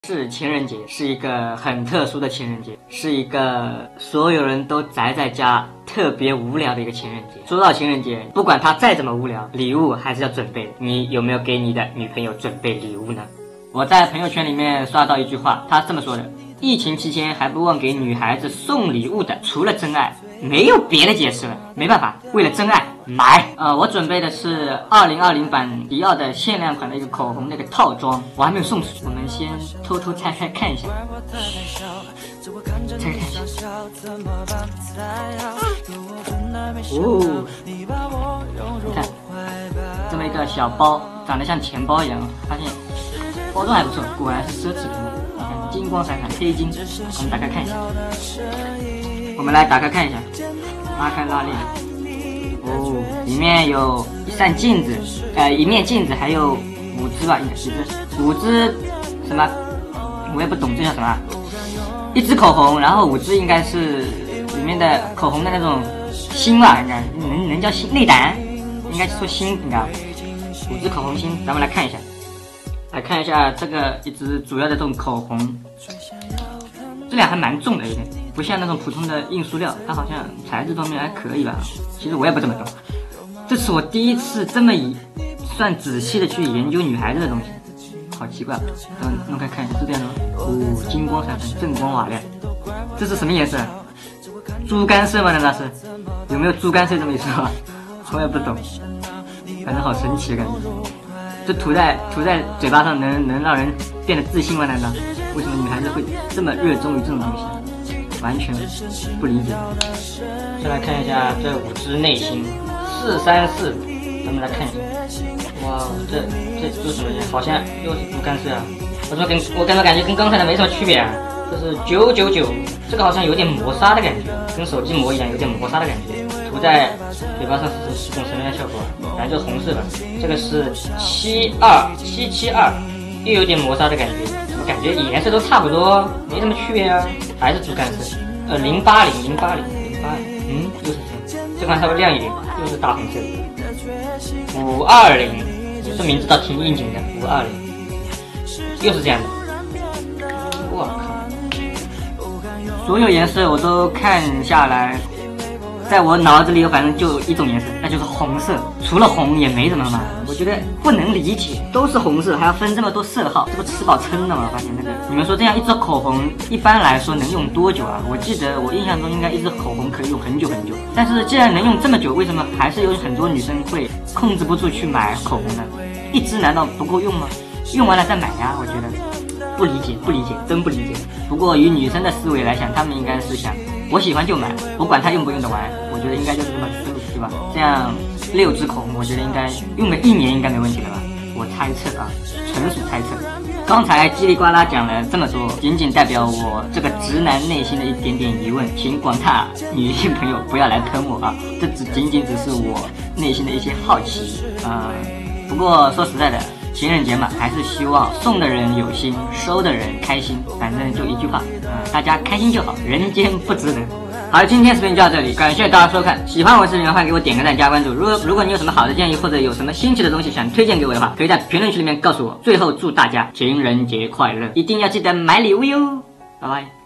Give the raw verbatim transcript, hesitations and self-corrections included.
是情人节，是一个很特殊的情人节，是一个所有人都宅在家特别无聊的一个情人节。说到情人节，不管他再怎么无聊，礼物还是要准备的。你有没有给你的女朋友准备礼物呢？我在朋友圈里面刷到一句话，他这么说的：疫情期间还不忘给女孩子送礼物的，除了真爱，没有别的解释了。没办法，为了真爱买。呃，我准备的是二零二零版迪奥的限量款的一个口红那个套装，我还没有送出去。我们先偷偷拆开看一下，拆开看一下。哦，你看这么一个小包，长得像钱包一样，发现包装还不错，果然是奢侈品。你看金光闪闪，黑金。我们打开看一下，我们来打开看一下，拉开拉链。哦，里面有一扇镜子，呃，一面镜子，还有五支吧，应该几支？五支什么？我也不懂这叫什么。一支口红，然后五支应该是里面的口红的那种芯吧，应该能能叫芯内胆，应该说芯，应该五支口红芯。咱们来看一下，来看一下这个一支主要的这种口红，质量还蛮重的一点。不像那种普通的硬塑料，它好像材质方面还可以吧。其实我也不怎么懂，这是我第一次这么以算仔细的去研究女孩子的东西，好奇怪。嗯，弄开看一下，是这样的吗？哦，金光闪闪，锃光瓦亮。这是什么颜色？猪肝色吗？难道是？有没有猪肝色这么一说？我也不懂，反正好神奇的感觉。这涂在涂在嘴巴上能能让人变得自信吗？难道？为什么女孩子会这么热衷于这种东西？完全不理解。再来看一下这五支内芯，四三四，咱们来看一下。哇，这这这什么呀？好像又是猪肝色啊！我说跟我感觉感觉跟刚才的没什么区别啊。这是九九九，这个好像有点磨砂的感觉，跟手机膜一样，有点磨砂的感觉。涂在嘴巴上是是种什么样的效果？反正就是红色的。这个是七二七七二，又有点磨砂的感觉。我感觉颜色都差不多，没什么区别啊，还是猪肝色。呃，零八零零八零零八零，嗯，又是这样，这款稍微亮一点，又是大红色。五二零，这名字倒挺应景的，五二零，又是这样的。我靠，所有颜色我都看下来，在我脑子里反正就一种颜色，那就是红色。除了红也没什么嘛，我觉得不能理解，都是红色还要分这么多色号，这不吃饱撑的吗？发现那个，你们说这样一支口红一般来说能用多久啊？我记得我印象中应该一支口红可以用很久很久，但是既然能用这么久，为什么还是有很多女生会控制不住去买口红呢？一支难道不够用吗？用完了再买呀，我觉得不理解，不理解，真不理解。不过以女生的思维来想，她们应该是想，我喜欢就买，不管它用不用得完，我觉得应该就是这么思路，对吧？这样六支口红，我觉得应该用个一年应该没问题了吧？我猜测啊，纯属猜测。刚才叽里呱啦讲了这么多，仅仅代表我这个直男内心的一点点疑问，请广大女性朋友不要来喷我啊！这只仅仅只是我内心的一些好奇啊、呃。不过说实在的，情人节嘛，还是希望送的人有心，收的人开心。反正就一句话啊、呃，大家开心就好，人间不值得。好，今天视频就到这里，感谢大家收看。喜欢我视频的话，给我点个赞加关注。如果如果你有什么好的建议，或者有什么新奇的东西想推荐给我的话，可以在评论区里面告诉我。最后祝大家情人节快乐，一定要记得买礼物哟，拜拜。